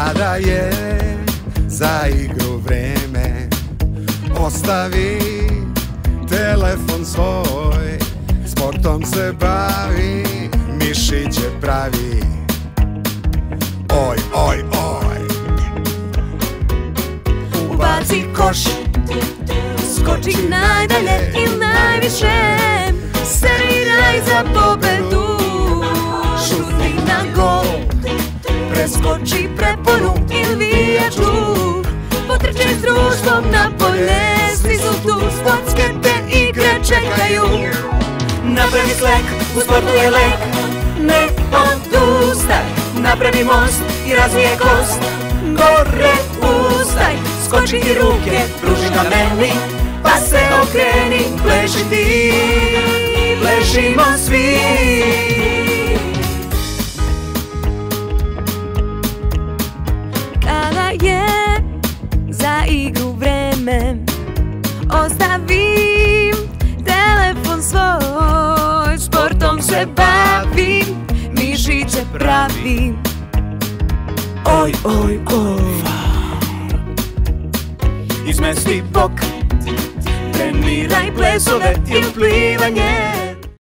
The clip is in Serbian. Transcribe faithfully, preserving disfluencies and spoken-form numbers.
Kada je za igru vreme, ostavi telefon svoj, sportom se bavi, mišiće pravi. Oj, oj, oj. Ubaci koš, skoči najdalje i najviše, serviraj za pobedu, šutni na gol, preskoči preponu ili vijaču, potrče s društvom na polje, svi su tu, sportske te igre čekaju. Napravi slek, u sportu je lek, ne odustaj, napravi most i razvije kost, gore ustaj, skoči i ruke, pruži ga meni, pa se okreni, pleši ti, plešimo svi. Kada je za igru vreme, ostavim telefon svoj, sportom se bavim, mišiće pravim. Oj, oj, oj. Izmesti bok, treniraj plesove ili plivanje,